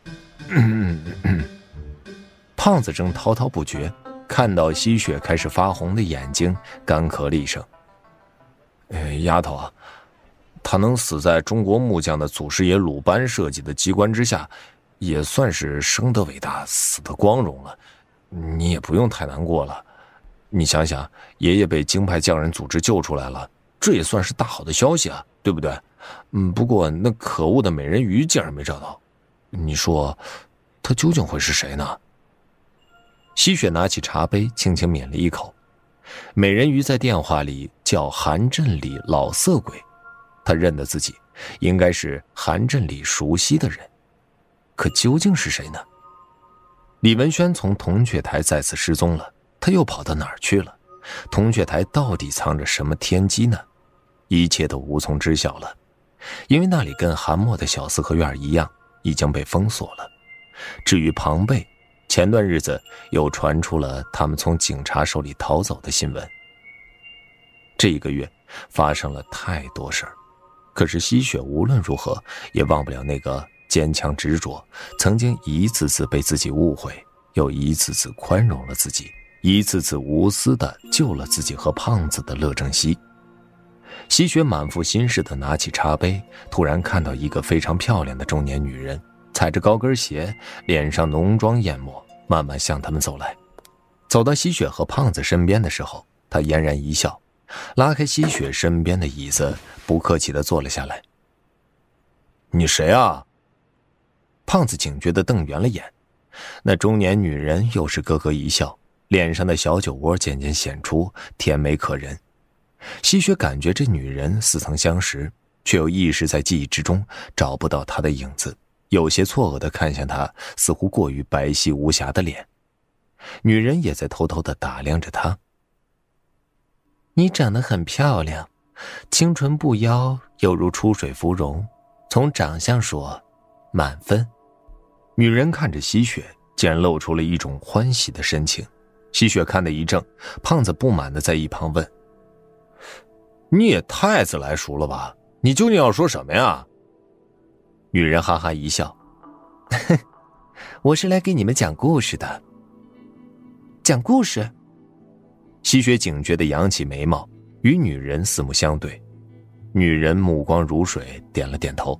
胖子正滔滔不绝，看到吸血开始发红的眼睛，干咳了一声：丫头啊，他能死在中国木匠的祖师爷鲁班设计的机关之下，也算是生得伟大，死得光荣了。你也不用太难过了。你想想，爷爷被京派匠人组织救出来了，这也算是大好的消息啊，对不对？不过那可恶的美人鱼竟然没找到，你说他究竟会是谁呢？吸血拿起茶杯，轻轻抿了一口。美人鱼在电话里叫韩振礼老色鬼，他认得自己应该是韩振礼熟悉的人，可究竟是谁呢？李文轩从铜雀台再次失踪了，他又跑到哪儿去了？铜雀台到底藏着什么天机呢？一切都无从知晓了，因为那里跟韩墨的小四合院一样，已经被封锁了。至于庞贝，前段日子又传出了他们从警察手里逃走的新闻。这1个月发生了太多事儿，可是吸血无论如何也忘不了那个坚强执着，曾经一次次被自己误会，又一次次宽容了自己，一次次无私地救了自己和胖子的乐正熙。吸血满腹心事地拿起茶杯，突然看到一个非常漂亮的中年女人，踩着高跟鞋，脸上浓妆艳抹，慢慢向他们走来。走到吸血和胖子身边的时候，他嫣然一笑，拉开吸血身边的椅子，不客气地坐了下来。你谁啊？胖子警觉地瞪圆了眼，那中年女人又是咯咯一笑，脸上的小酒窝渐渐显出，甜美可人。吸血感觉这女人似曾相识，却又一时在记忆之中找不到她的影子，有些错愕地看向她似乎过于白皙无瑕的脸。女人也在偷偷地打量着她。你长得很漂亮，清纯不妖，犹如出水芙蓉，从长相说，满分。女人看着吸血，竟然露出了一种欢喜的神情。吸血看得一怔，胖子不满地在一旁问：你也太自来熟了吧，你究竟要说什么呀？女人哈哈一笑：我是来给你们讲故事的。讲故事？吸血警觉地扬起眉毛，与女人四目相对。女人目光如水，点了点头。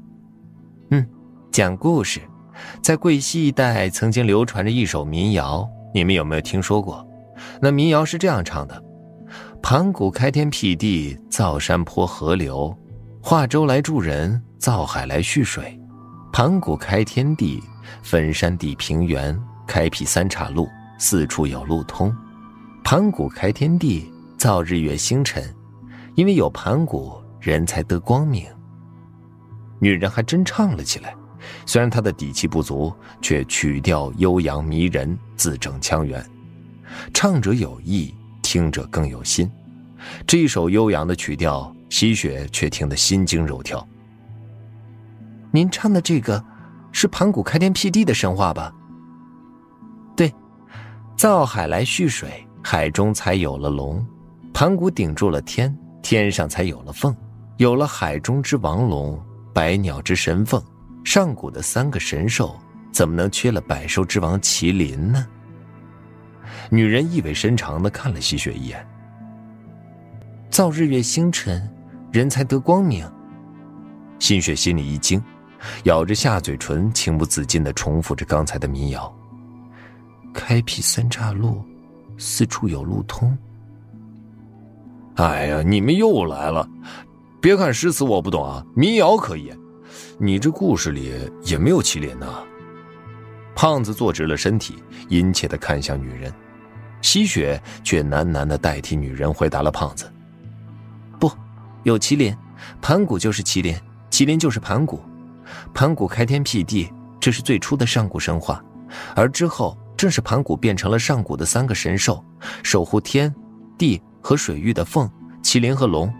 讲故事。在贵溪一带曾经流传着一首民谣，你们有没有听说过？那民谣是这样唱的： 盘古开天辟地，造山坡河流，化舟来助人，造海来蓄水。盘古开天地，分山地平原，开辟三岔路，四处有路通。盘古开天地，造日月星辰，因为有盘古，人才得光明。女人还真唱了起来，虽然她的底气不足，却曲调悠扬迷人，字正腔圆。唱者有意，听者更有心。这一首悠扬的曲调，西雪却听得心惊肉跳。您唱的这个是盘古开天辟地的神话吧？对，造海来蓄水，海中才有了龙，盘古顶住了天，天上才有了凤，有了海中之王龙，百鸟之神凤，上古的3个神兽怎么能缺了百兽之王麒麟呢？女人意味深长地看了西雪一眼。造日月星辰，人才得光明。新雪心里一惊，咬着下嘴唇，情不自禁地重复着刚才的民谣。开辟三岔路，四处有路通。 哎呀，你们又来了！别看诗词我不懂啊，民谣可以。你这故事里也没有麒麟啊。 胖子坐直了身体，殷切地看向女人。西雪却喃喃地代替女人回答了胖子。不，有麒麟，盘古就是麒麟，麒麟就是盘古。盘古开天辟地，这是最初的上古神话，而之后正是盘古变成了上古的3个神兽，守护天地和水域的凤、麒麟和龙。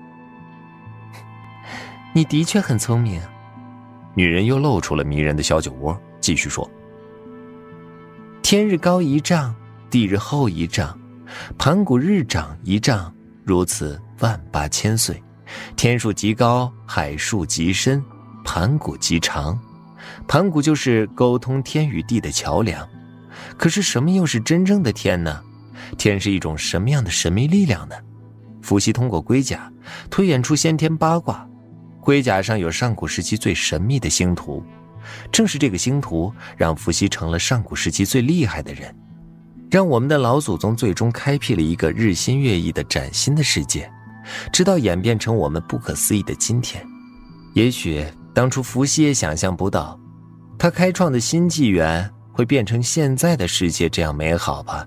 你的确很聪明。女人又露出了迷人的小酒窝，继续说。天日高1丈，地日厚1丈，盘古日长1丈，如此18000岁。天数极高，海数极深，盘古极长。盘古就是沟通天与地的桥梁。可是什么又是真正的天呢？天是一种什么样的神秘力量呢？伏羲通过龟甲推演出先天八卦，龟甲上有上古时期最神秘的星图，正是这个星图让伏羲成了上古时期最厉害的人，让我们的老祖宗最终开辟了一个日新月异的崭新的世界，直到演变成我们不可思议的今天。也许当初伏羲也想象不到，他开创的新纪元会变成现在的世界这样美好吧。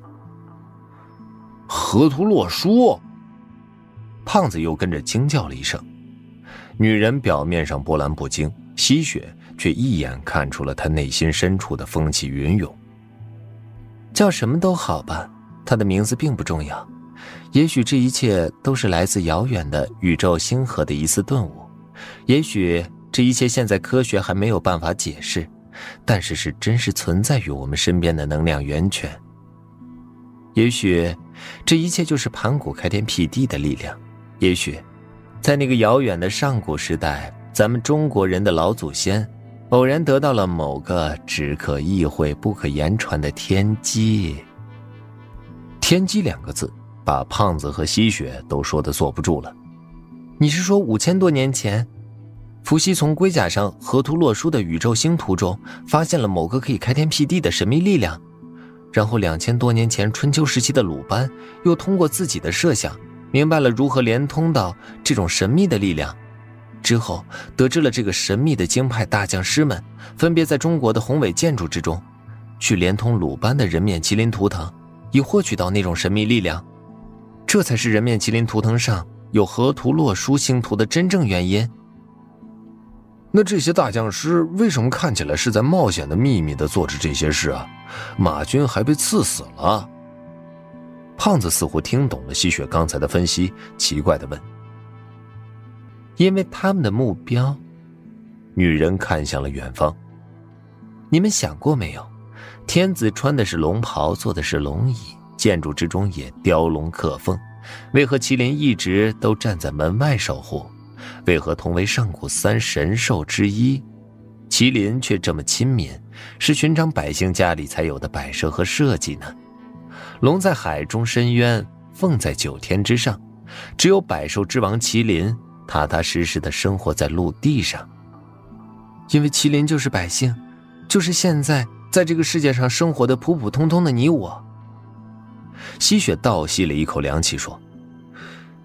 河图洛书！ 胖子又跟着惊叫了一声。女人表面上波澜不惊，西雪却一眼看出了她内心深处的风起云涌。叫什么都好吧，她的名字并不重要。也许这一切都是来自遥远的宇宙星河的一次顿悟，也许这一切现在科学还没有办法解释，但是是真实存在于我们身边的能量源泉。也许这一切就是盘古开天辟地的力量，也许在那个遥远的上古时代，咱们中国人的老祖先偶然得到了某个只可意会不可言传的天机。天机2个字把胖子和西雪都说得坐不住了。你是说5000多年前，伏羲从龟甲上河图洛书的宇宙星图中发现了某个可以开天辟地的神秘力量，然后2000多年前春秋时期的鲁班又通过自己的设想明白了如何连通到这种神秘的力量，之后得知了这个神秘的京派大将师们分别在中国的宏伟建筑之中去连通鲁班的人面麒麟图腾，以获取到那种神秘力量。这才是人面麒麟图腾上有河图洛书星图的真正原因。 那这些大将师为什么看起来是在冒险的秘密地做着这些事啊？马军还被刺死了。 胖子似乎听懂了西雪刚才的分析，奇怪地问。因为他们的目标。女人看向了远方。你们想过没有，天子穿的是龙袍，坐的是龙椅，建筑之中也雕龙刻凤，为何麒麟一直都站在门外守护？为何同为上古3神兽之一，麒麟却这么亲民，是寻常百姓家里才有的摆设和设计呢？龙在海中深渊，凤在9天之上，只有百兽之王麒麟踏踏实实地生活在陆地上。因为麒麟就是百姓，就是现在在这个世界上生活的普普通通的你我。西雪倒吸了一口凉气说，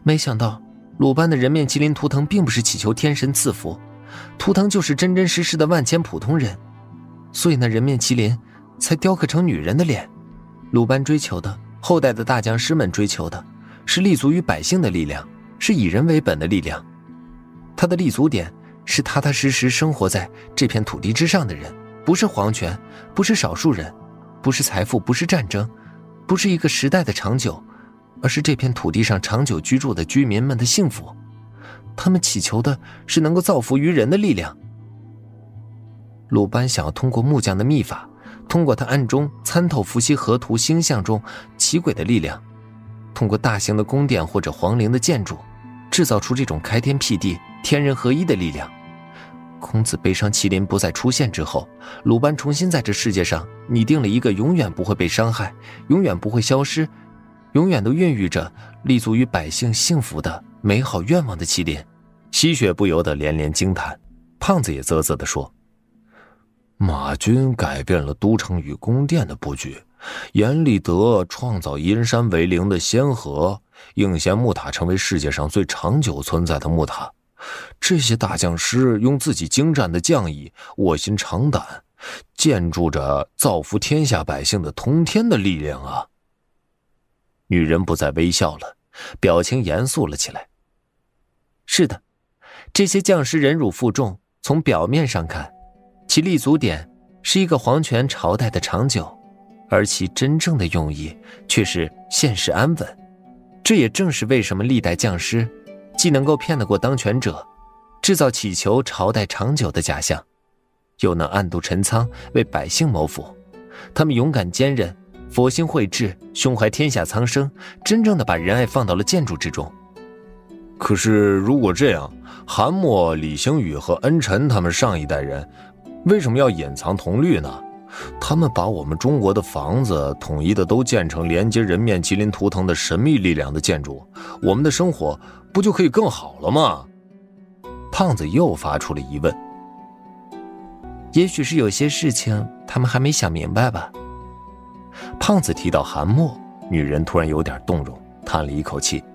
没想到鲁班的人面麒麟图腾并不是祈求天神赐福，图腾就是真真实实的万千普通人，所以那人面麒麟才雕刻成女人的脸。鲁班追求的，后代的大将师们追求的，是立足于百姓的力量，是以人为本的力量。他的立足点是踏踏实实生活在这片土地之上的人，不是皇权，不是少数人，不是财富，不是战争，不是一个时代的长久，而是这片土地上长久居住的居民们的幸福。他们祈求的是能够造福于人的力量。鲁班想要通过木匠的秘法，通过他暗中参透伏羲河图星象中奇诡的力量，通过大型的宫殿或者皇陵的建筑，制造出这种开天辟地、天人合一的力量。孔子悲伤麒麟不再出现之后，鲁班重新在这世界上拟定了一个永远不会被伤害、永远不会消失、永远都孕育着立足于百姓幸福的美好愿望的麒麟。 吸血不由得连连惊叹，胖子也啧啧地说：“马军改变了都城与宫殿的布局，阎立德创造阴山为陵的先河，应县木塔成为世界上最长久存在的木塔。这些大匠师用自己精湛的匠艺，卧薪尝胆，建筑着造福天下百姓的通天的力量啊！”女人不再微笑了，表情严肃了起来。 是的，这些匠师忍辱负重，从表面上看，其立足点是一个皇权朝代的长久，而其真正的用意却是现世安稳。这也正是为什么历代匠师既能够骗得过当权者，制造祈求朝代长久的假象，又能暗度陈仓为百姓谋福。他们勇敢坚韧，佛心慧智，胸怀天下苍生，真正的把仁爱放到了建筑之中。 可是如果这样，韩默、李星宇和恩臣他们上一代人为什么要隐藏铜绿呢？他们把我们中国的房子统一的都建成连接人面麒麟图腾的神秘力量的建筑，我们的生活不就可以更好了吗？胖子又发出了疑问。 也许是有些事情他们还没想明白吧。 胖子提到韩默，女人突然有点动容，叹了一口气。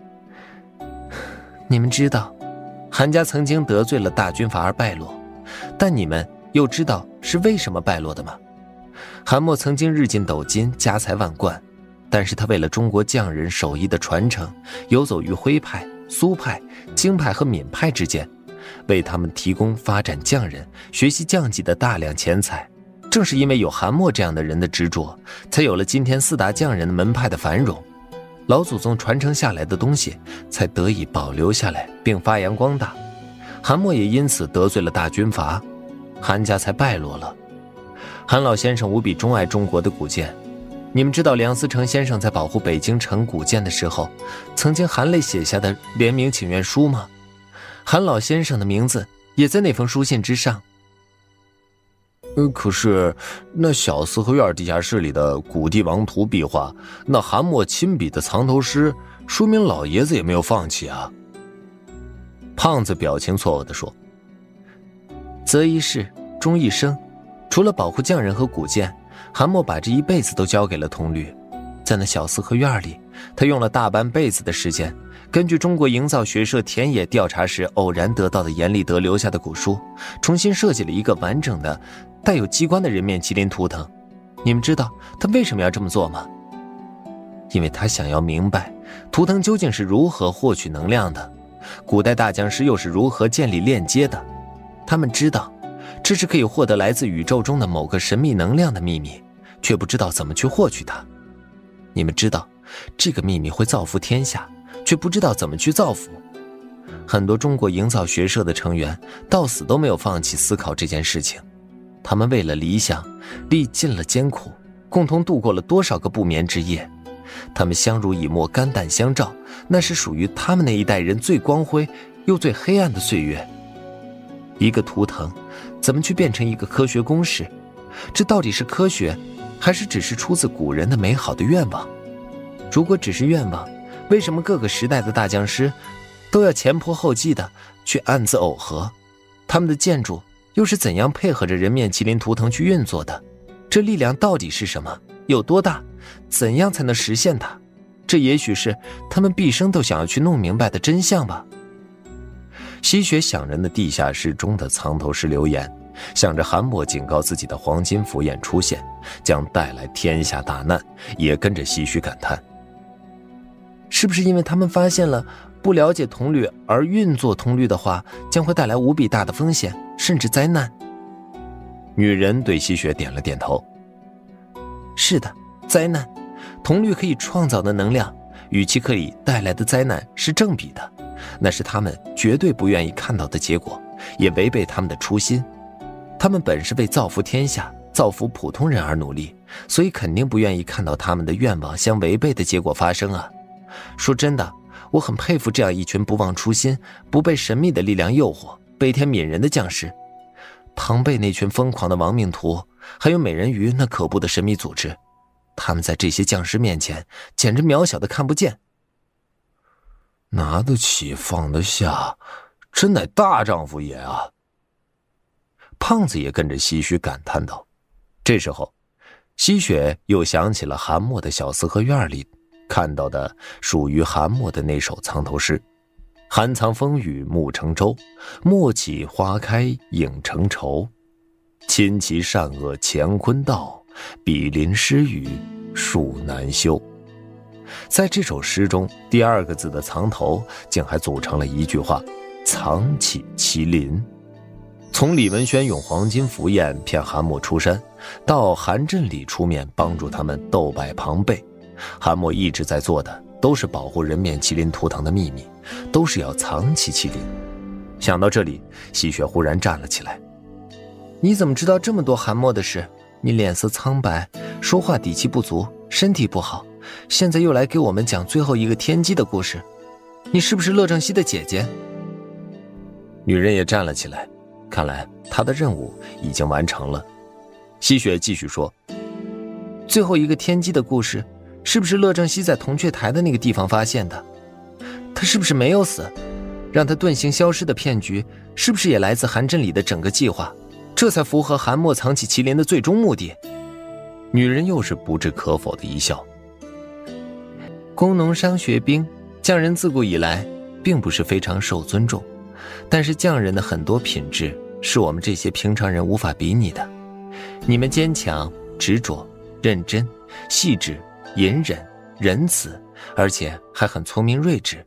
你们知道，韩家曾经得罪了大军阀而败落，但你们又知道是为什么败落的吗？韩默曾经日进斗金，家财万贯，但是他为了中国匠人手艺的传承，游走于徽派、苏派、京派和闽派之间，为他们提供发展匠人、学习匠技的大量钱财。正是因为有韩默这样的人的执着，才有了今天四大匠人的门派的繁荣，老祖宗传承下来的东西才得以保留下来并发扬光大。韩默也因此得罪了大军阀，韩家才败落了。韩老先生无比钟爱中国的古建，你们知道梁思成先生在保护北京城古建的时候，曾经含泪写下的联名请愿书吗？韩老先生的名字也在那封书信之上。 可是那小四合院地下室里的古帝王图壁画，那韩默亲笔的藏头诗，说明老爷子也没有放弃啊。 胖子表情错愕地说：“择一事，终一生。除了保护匠人和古建，韩默把这一辈子都交给了铜绿。在那小四合院里，他用了大半辈子的时间，根据中国营造学社田野调查时偶然得到的阎立德留下的古书，重新设计了一个完整的带有机关的人面麒麟图腾。你们知道他为什么要这么做吗？因为他想要明白图腾究竟是如何获取能量的，古代大匠师又是如何建立链接的。他们知道这是可以获得来自宇宙中的某个神秘能量的秘密，却不知道怎么去获取它。你们知道这个秘密会造福天下，却不知道怎么去造福。很多中国营造学社的成员到死都没有放弃思考这件事情，他们为了理想历尽了艰苦，共同度过了多少个不眠之夜。他们相濡以沫，肝胆相照，那是属于他们那一代人最光辉又最黑暗的岁月。一个图腾怎么去变成一个科学公式？这到底是科学，还是只是出自古人的美好的愿望？如果只是愿望，为什么各个时代的大匠师都要前仆后继的去暗自耦合？他们的建筑又是怎样配合着人面麒麟图腾去运作的？这力量到底是什么？有多大？怎样才能实现它？ 这也许是他们毕生都想要去弄明白的真相吧。吸血响人的地下室中的藏头诗留言，想着韩墨警告自己的黄金符砚出现将带来天下大难，也跟着唏嘘感叹，是不是因为他们发现了不了解铜律而运作铜律的话，将会带来无比大的风险，甚至灾难？女人对吸血点了点头。是的，灾难，铜律可以创造的能量与其可以带来的灾难是正比的，那是他们绝对不愿意看到的结果，也违背他们的初心。他们本是为造福天下、造福普通人而努力，所以肯定不愿意看到他们的愿望相违背的结果发生啊。说真的，我很佩服这样一群不忘初心、不被神秘的力量诱惑、悲天悯人的将士。庞贝那群疯狂的亡命徒，还有美人鱼那可怖的神秘组织，他们在这些将士面前简直渺小的看不见。 拿得起放得下，真乃大丈夫也啊！ 胖子也跟着唏嘘感叹道。这时候，吸血又想起了韩墨的小四合院里看到的属于韩墨的那首藏头诗：寒藏风雨暮成舟，莫起花开影成愁。亲其善恶乾坤道，比邻施雨树难修。在这首诗中，第二个字的藏头竟还组成了一句话：藏起麒麟。从李文轩用黄金符砚骗韩墨出山，到韩振礼出面帮助他们斗败庞贝，韩墨一直在做的都是保护人面麒麟图腾的秘密，都是要藏起麒麟。想到这里，吸血忽然站了起来。你怎么知道这么多韩墨的事？你脸色苍白，说话底气不足，身体不好，现在又来给我们讲最后一个天机的故事，你是不是乐正熙的姐姐？女人也站了起来，看来她的任务已经完成了。吸血继续说，最后一个天机的故事是不是乐正熙在铜雀台的那个地方发现的？他是不是没有死？让他遁形消失的骗局是不是也来自韩振礼的整个计划？这才符合韩墨藏起麒麟的最终目的。女人又是不置可否的一笑。工农商学兵，匠人自古以来并不是非常受尊重，但是匠人的很多品质是我们这些平常人无法比拟的。你们坚强、执着、认真、细致、隐忍、仁慈，而且还很聪明睿智。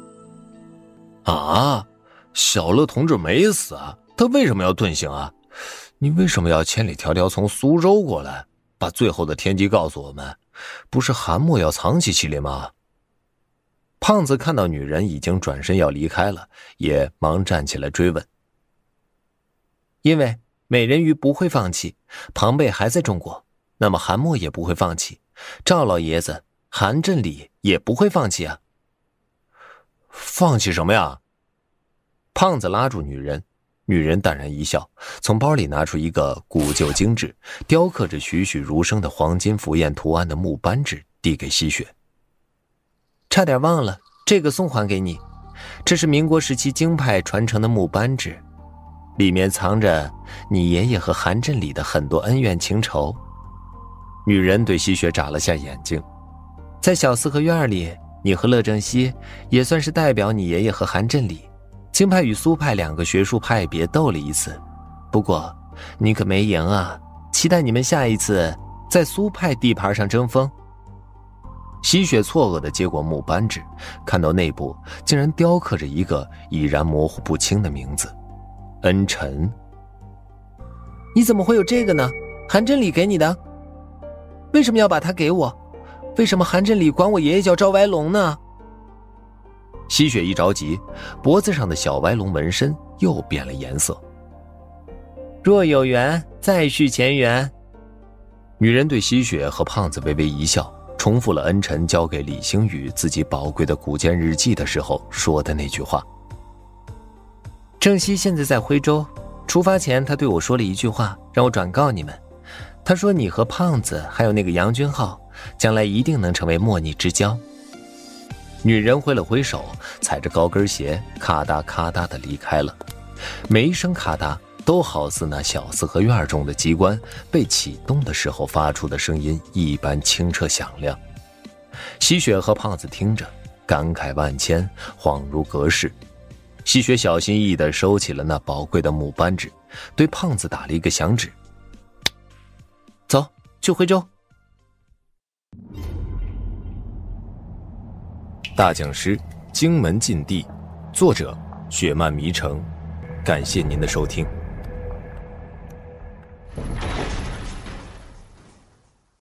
啊，小乐同志没死啊，他为什么要遁形啊？你为什么要千里迢迢从苏州过来，把最后的天机告诉我们？不是韩墨要藏起麒麟吗？ 胖子看到女人已经转身要离开了，也忙站起来追问。因为美人鱼不会放弃，庞贝还在中国，那么韩墨也不会放弃，赵老爷子、韩振礼也不会放弃啊。 放弃什么呀？ 胖子拉住女人，女人淡然一笑，从包里拿出一个古旧精致、雕刻着栩栩如生的黄金符砚图案的木扳指，递给吸血。差点忘了，这个送还给你，这是民国时期京派传承的木扳指，里面藏着你爷爷和韩振礼的很多恩怨情仇。女人对吸血眨了下眼睛，在小四合院里，你和乐正熙也算是代表你爷爷和韩振礼，京派与苏派两个学术派别斗了一次，不过你可没赢啊，期待你们下一次在苏派地盘上争锋。吸血错愕地接过木扳指，看到内部竟然雕刻着一个已然模糊不清的名字，恩臣。你怎么会有这个呢？韩振礼给你的？为什么要把它给我？为什么韩振礼管我爷爷叫赵歪龙呢？吸血一着急，脖子上的小歪龙纹身又变了颜色。若有缘，再续前缘。女人对吸血和胖子微微一笑，重复了恩臣交给李星宇自己宝贵的古剑日记的时候说的那句话。正熙现在在徽州，出发前他对我说了一句话，让我转告你们。他说你和胖子还有那个杨君浩将来一定能成为莫逆之交。女人挥了挥手，踩着高跟鞋咔嗒咔嗒地离开了，每一声咔嗒都好似那小四合院中的机关被启动的时候发出的声音一般清澈响亮。 吸血和胖子听着，感慨万千，恍如隔世。吸血小心翼翼地收起了那宝贵的木扳指，对胖子打了一个响指：“ 走，去徽州。” 大讲师荆门禁地，作者雪漫迷城。感谢您的收听。